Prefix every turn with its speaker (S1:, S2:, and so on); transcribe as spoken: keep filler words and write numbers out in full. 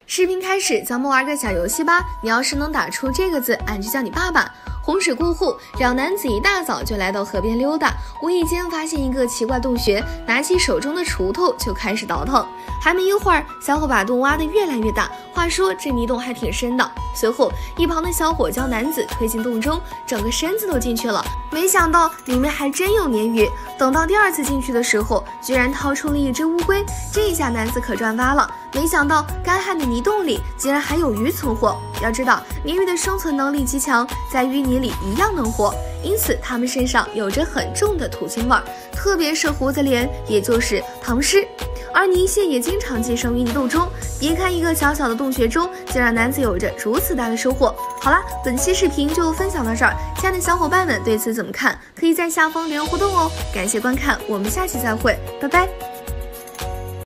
S1: 视频开始，咱们玩个小游戏吧。你要是能打出这个字，俺就叫你爸爸。洪水过后，两男子一大早就来到河边溜达，无意间发现一个奇怪洞穴，拿起手中的锄头就开始倒腾。还没一会儿，小伙把洞挖得越来越大。话说这泥洞还挺深的。随后，一旁的小伙将男子推进洞中，整个身子都进去了。没想到里面还真有鲶鱼。等到第二次进去的时候，居然掏出了一只乌龟。这一下男子可赚发了。没想到干旱的泥洞里竟然还有鱼存活。要知道，鲶鱼的生存能力极强，在淤泥里一样能活，因此它们身上有着很重的土腥味儿，特别是胡子鲢，也就是塘虱。而泥蟹也经常寄生于泥洞中。别看一个小小的洞穴中，就让男子有着如此大的收获。好啦，本期视频就分享到这儿，亲爱的小伙伴们对此怎么看？可以在下方留言互动哦。感谢观看，我们下期再会，拜拜。